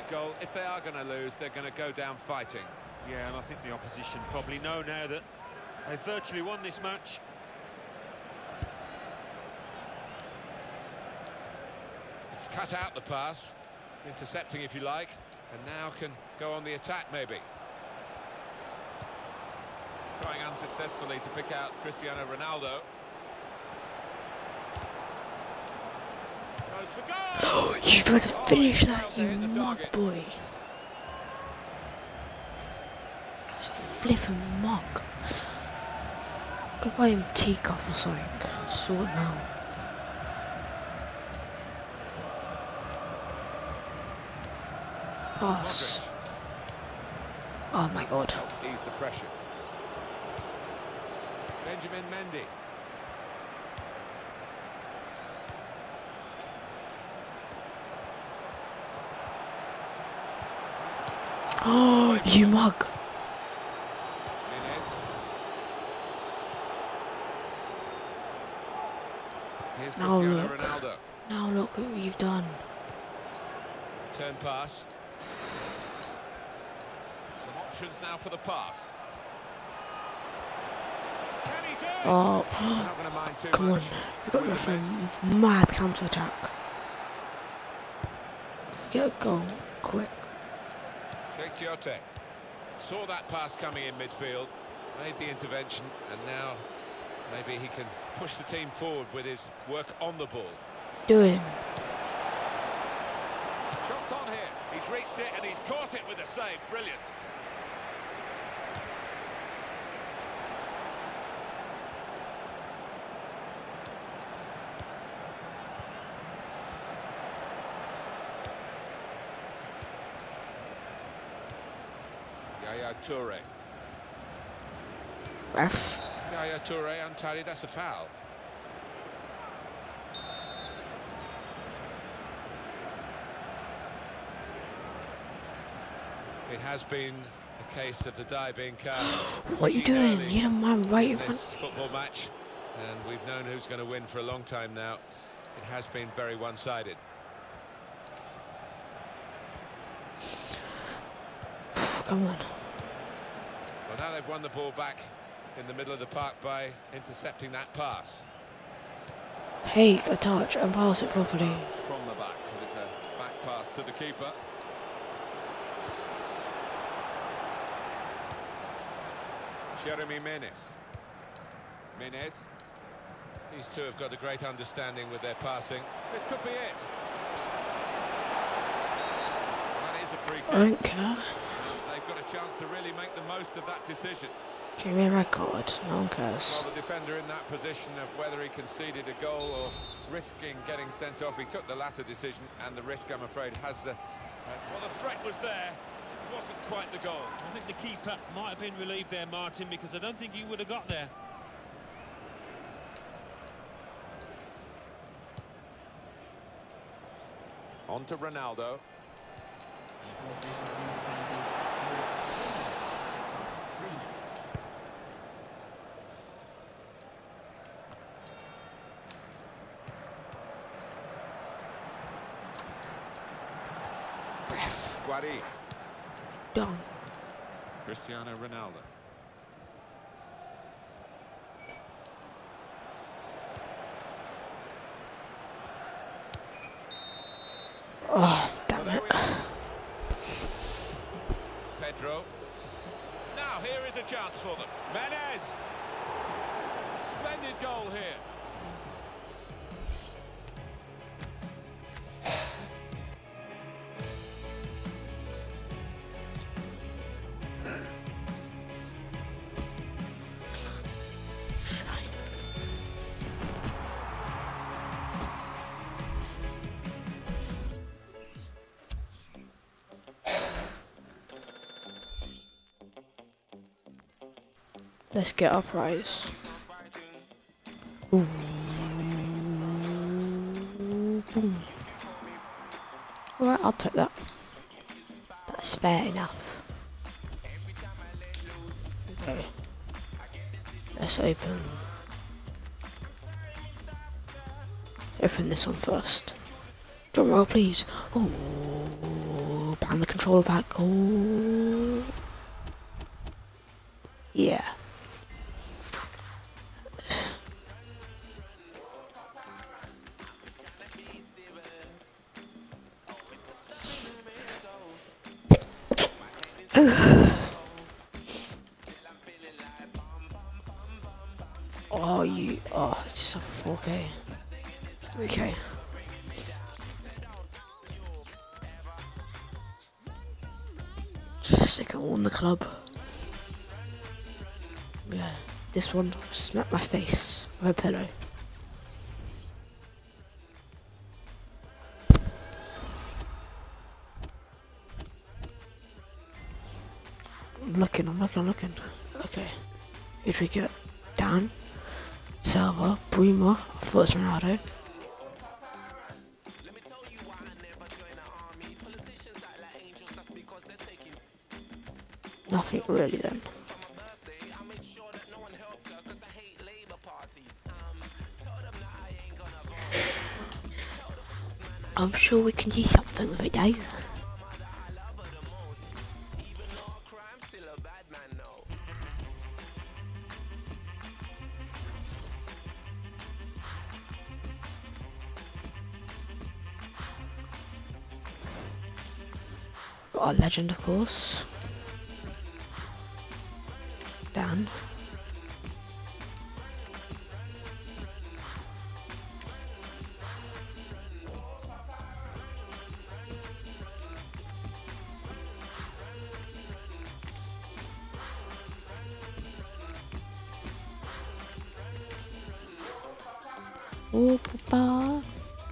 goal. If they are going to lose, they're going to go down fighting. Yeah, and I think the opposition probably know now that they've virtually won this match. He's cut out the pass, intercepting if you like, and now can go on the attack maybe. Trying unsuccessfully to pick out Cristiano Ronaldo. Goes for goal! You tried to finish that, you mug boy. That's a flipping mug. Go buy him teacup or something. Sort him out. Pass. Oh my god. Ease the pressure. Benjamin Mendy. Oh, you mug. Here's Now Cristiano look. Ronaldo. Now look what you've done. Turn pass. Some options now for the pass. Can he do it? Oh, Not going to mind too come on. much. We've got to go for a mad counter-attack. Get a goal, quick. Tiote saw that pass coming in midfield, made the intervention, and now maybe he can push the team forward with his work on the ball. Doing. Shots on here. He's reached it and he's caught it with a save. Brilliant. Yaya Toure. Ref. Yaya Toure untidy, that's a foul. It has been a case of the die being cast. What are you doing? You had a man right in front this of me. football match, and we've known who's going to win for a long time now. It has been very one-sided. Come on. Well, now they've won the ball back in the middle of the park by intercepting that pass. Take a touch and pass it properly. From the back, because it's a back pass to the keeper. Jeremy Menez. These two have got a great understanding with their passing. This could be it. That is a free kick. I don't care. They've got a chance to really make the most of that decision. Give me a record. No one cares. Well, the defender in that position of whether he conceded a goal or risking getting sent off, he took the latter decision, and the risk, I'm afraid, has... well, the threat was there. It wasn't quite the goal. I think the keeper might have been relieved there, Martin, because I don't think he would have got there. On to Ronaldo. Ref. Guari. Done. Cristiano Ronaldo. Oh, damn it. Pedro. Now here is a chance for them. Menez. Splendid goal here. Let's get our prize. Ooh. Boom. Alright, I'll take that. That's fair enough. Okay. Let's open this one first. Drum roll, please. Ooh, bang the controller back. Oh. Yeah. Oh, it's just a 4K. 3K. Just stick it all in the club. Yeah, this one smacked my face with a pillow. I'm looking. Okay. Who do we get? Dan, Salva, Bruma, first Ronaldo. Nothing really then. I'm sure we can do something with it though. Got our legend, of course. Dan. Oh, Papa.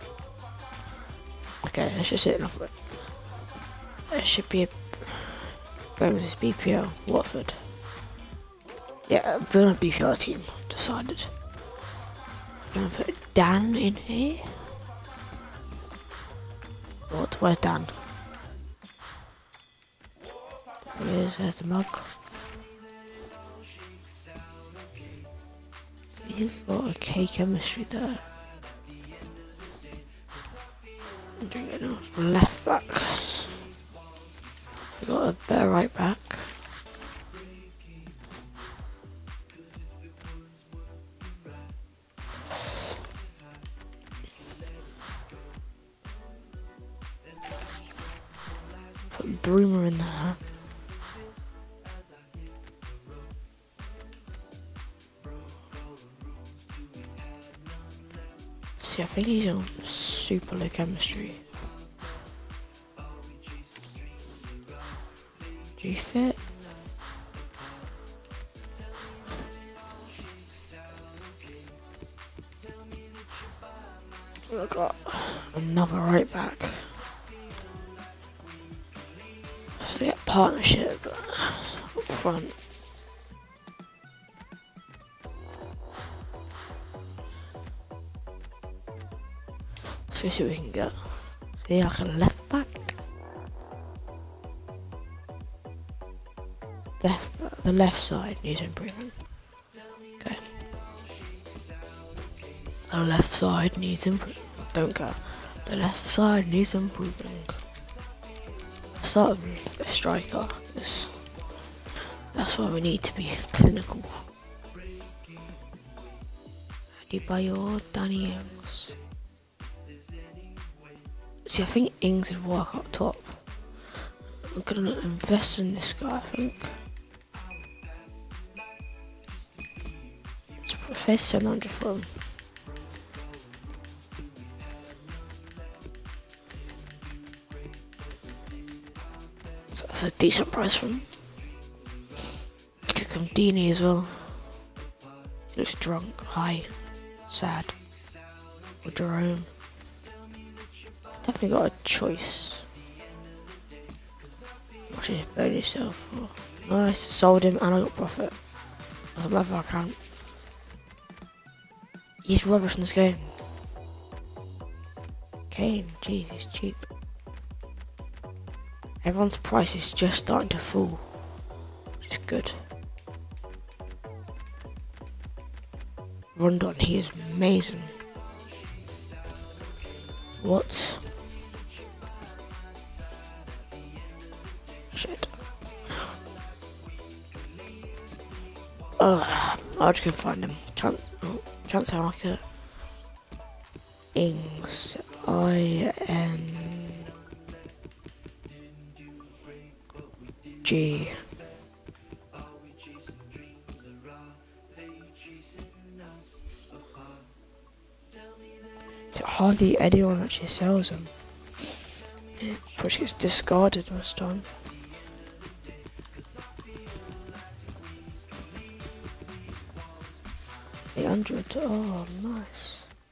Okay, let's just hit enough of it. There should be a bonus BPL, Watford. Yeah, we're on a BPL team, decided. I'm gonna put Dan in here. What? Where's Dan? There's the mug. You've got okay chemistry there. I'm doing enough left back. We got a better right back. Put Bruma in there. See, I think he's on super low chemistry. Do you fit? I got another right back. So yeah, partnership up front. Let's see what we can get. See, like a left back. The left side needs improvement. Okay. The left side needs improvement. Don't go. The left side needs improving. Start with a striker, because that's why we need to be clinical. Adebayor, Danny Ings. See, I think Ings would work up top. I'm gonna invest in this guy, I think. Let's pay 700 for him. So that's a decent price for him. Kick him Dini as well. He looks drunk, high, sad. Or Jerome. Definitely got a choice. Watch it, burn yourself. Oh, nice, sold him and I got profit. Doesn't matter if I can't. He's rubbish in this game. Kane, jeez, he's cheap. Everyone's price is just starting to fall, which is good. Rondon, he is amazing. What? Shit. I'll just go find him. Chance I like it. Ings. ING. Hardly anyone actually sells them. It probably gets discarded most time. $800. Oh, nice.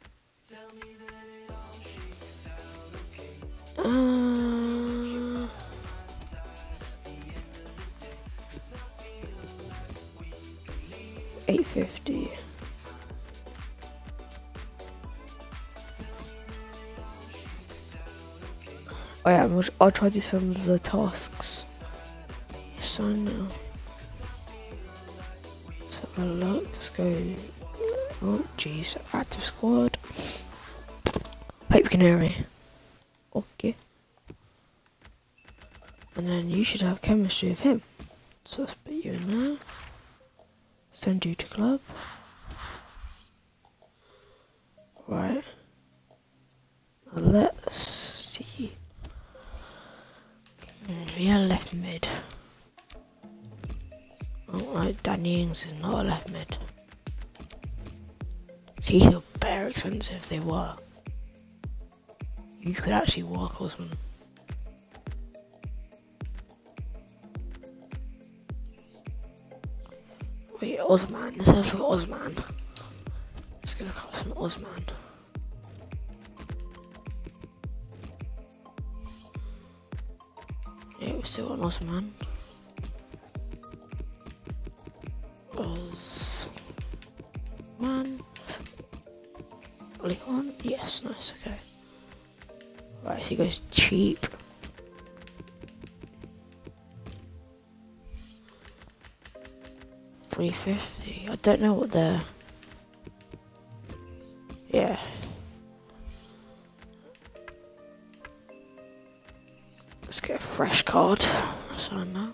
$850. Oh yeah, I'll try to do some of the tasks. Yes, I know. Let's have a look. Let's go. Oh, jeez. Active squad. Hope you can hear me. Okay. And then you should have chemistry with him. So let's put you in there. Send you to club. Right. Now let's see. Yeah, left mid. Alright, Danny Ings is not a left mid. These are bare expensive, they were. You could actually walk Osman. Wait, Osman, let's have a look at Osman. Let's go look at some Osman. Yeah, we're still on Osman. Osman. Leon? Yes, nice, okay. Right, so he goes cheap. $350. I don't know what they're. Yeah. Let's get a fresh card. So I know.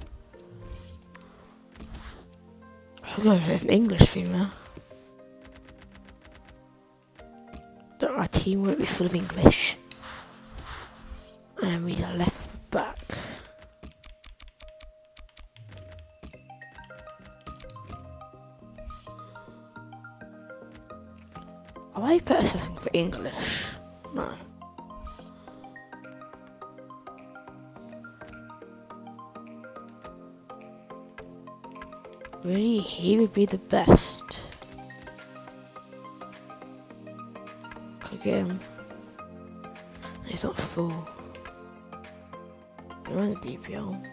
I'll go with an English female. Our team won't be full of English. And then we need a left back. Have I put something for English? No. Really, he would be the best. Could get him. He's not full. You're in the BPL.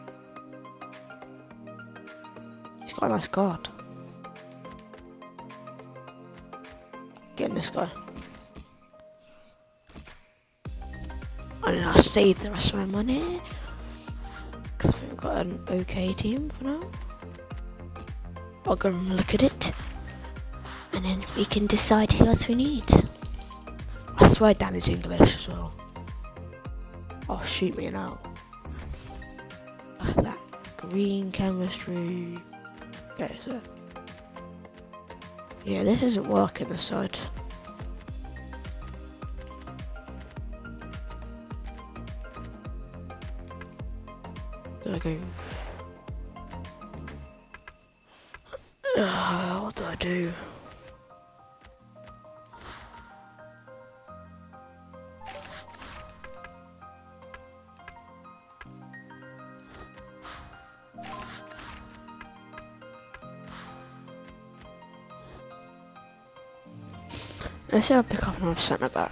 He's got a nice card. Getting this guy. And then I'll save the rest of my money. Because I think we've got an okay team for now. I'll go and look at it. And then we can decide who else we need. I swear Dan is English as well. Oh, shoot me now. That green chemistry. Okay, so. Yeah, this isn't working this side. Do I go? What do I do? Let's see, I'll pick up another centre back.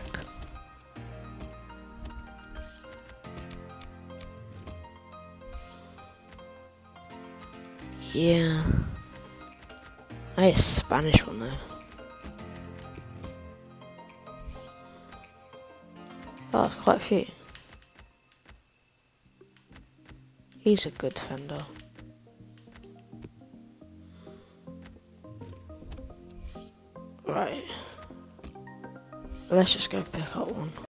Yeah. I had a Spanish one though. Oh, that's quite a few. He's a good defender. Right. Let's just go pick up one.